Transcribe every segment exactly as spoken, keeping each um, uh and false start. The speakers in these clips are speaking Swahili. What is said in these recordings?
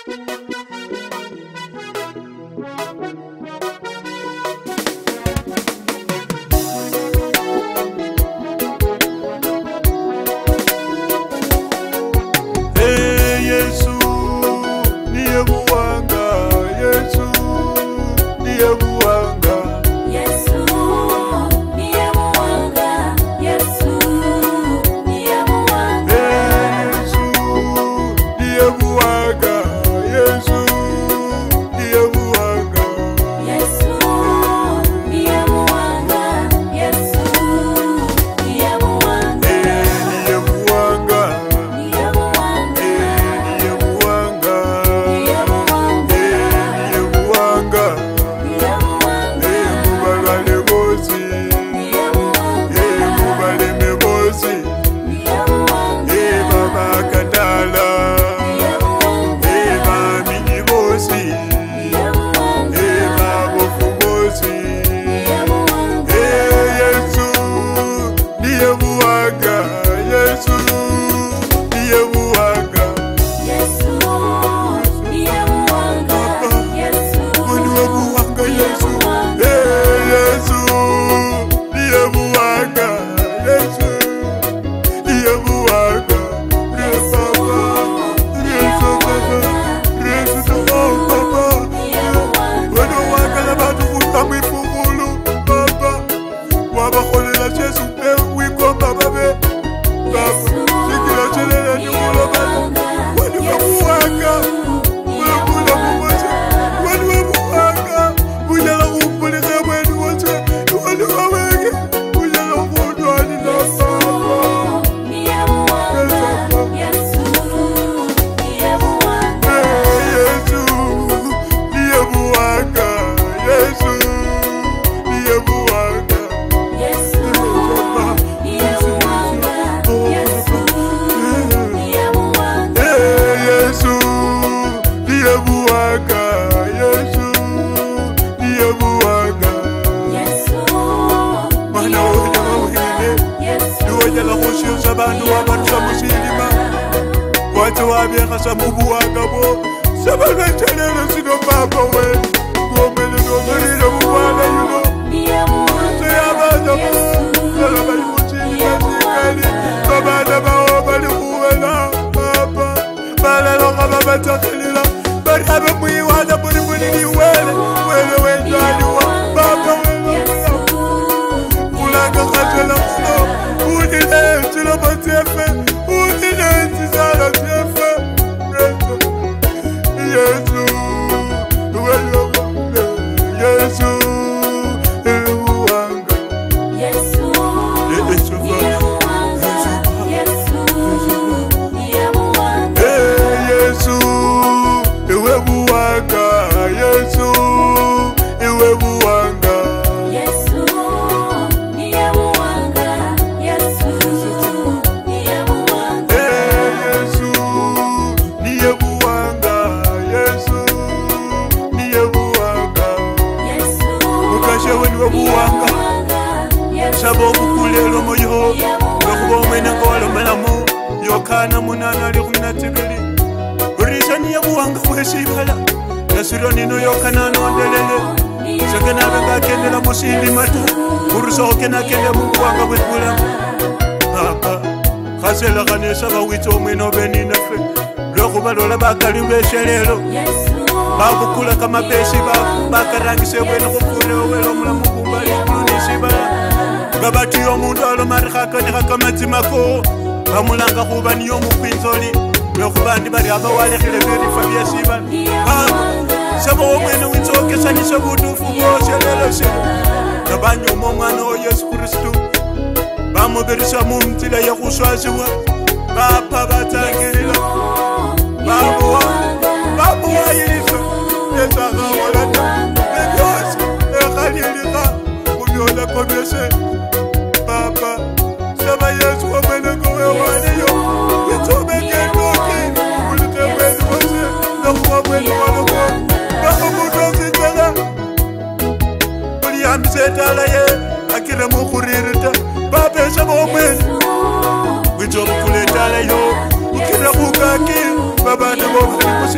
Baba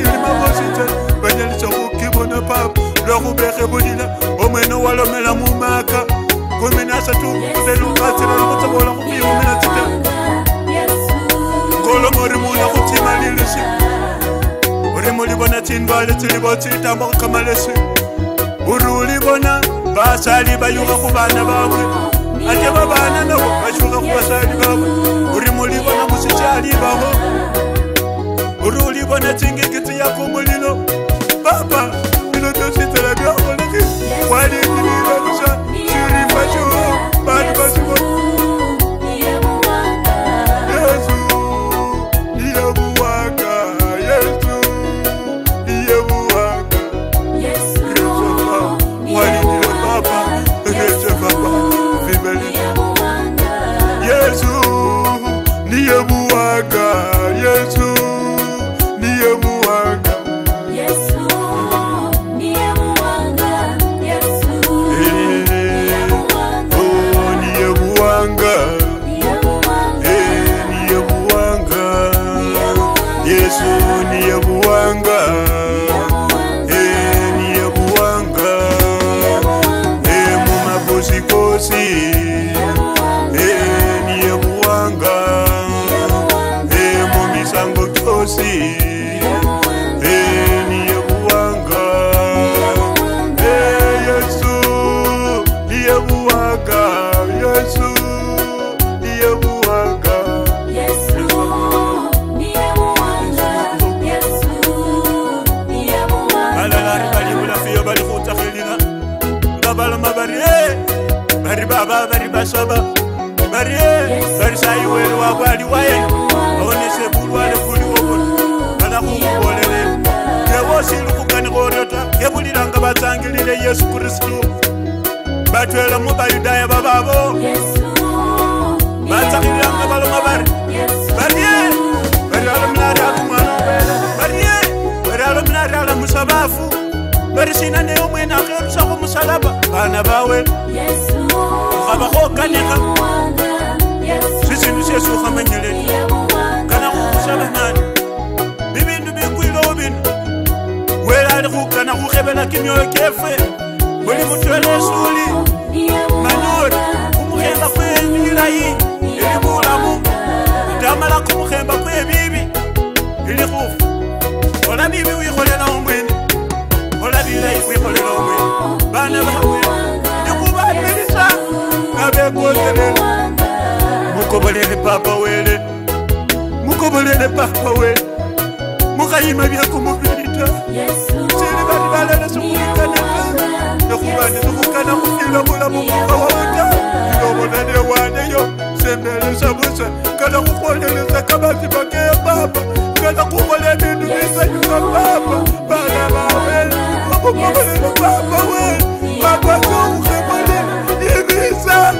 uri muri bona tindwale tilibo titamba kamalese uruli bona basali bayuka kubana bawe ate babana nabo bashuka kubasali bawe uri muri bona musichali baho uruli bona tingikiti yakumulilo baba ilo tositela byakoleke wali ndibira kusa shiri fasho bani basibo baba bari basaba bari bari sai wele wa bali waye onese bulwale kuli wobo bana kubolele yewo silu kukani gorota yebuliranga batangilire Yesu Kristo batwela mu bayudaya bababo Yesu batangilanga baloma bari bari bari alomnara kumana bari bari alomnara musabafu bari sinane omwena akherusa ku musalaba bana bawe Yesu abahokaneka sisi nusesu khamenyele kana khusala nani bibindu bikwilo bino wela ali khukana khukhebela kimyoyo kefe buli mutwele suli manori kumukhemba kwemilayi ili bulamu tamala kumukhemba kwebibi ili khufu ola bibi wikholela omwene ola bilayi wikholela omwene bana bawe mukobolele papa wele mukobolele papa wele mukayima byakumubirita sili bali balala sumulikaneka nekubandi nukukana kufila mulamu mukawawuta ilobonane waneyo sembelesa busa kana kukoleleza kabati bakeya papa kana kukola bindu bisanyuka papa bana bawele mukobolele papa wele papa koukebolele ibisa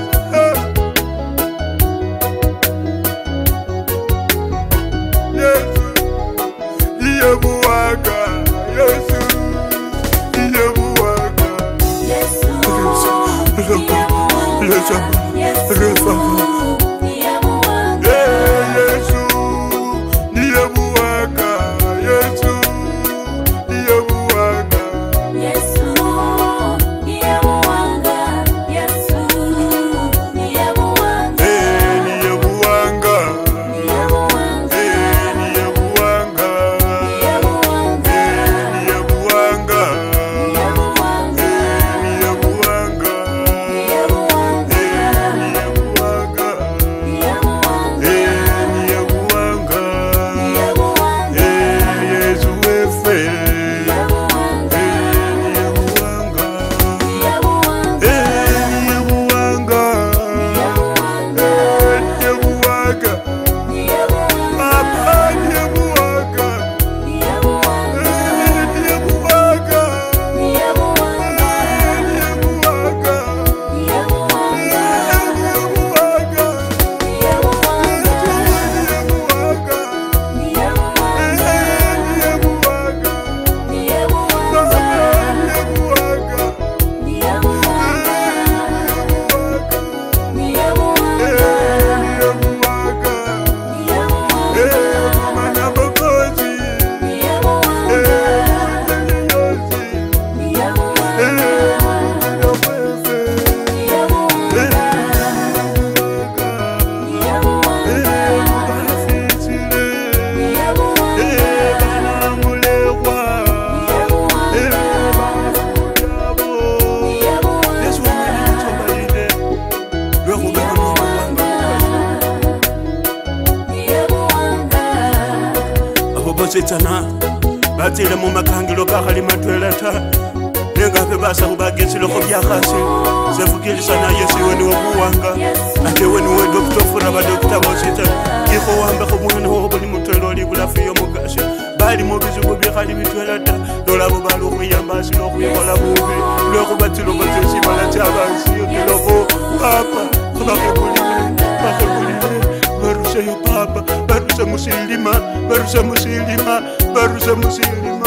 basitsana batsile mu makangilo kakhali matwela ta nengabe basawo bagetsilekho byakhasi sefukilisana yesiwe niwo buwanga ate we niwe dokita ofura badokita bosita ikho wambekho mwana wobo ni mutwela oli bulafu y'omugaso bali mu bizibu bikhali bitwela ta lolabo bali okhuyamba silo okhwikhola bubi lwekhuba tsiloko tsesibala tsyabasiyokilokho papa khubakhebulile bakhebulile baruseyo papa baruse musilima baruse musilima baruse musilima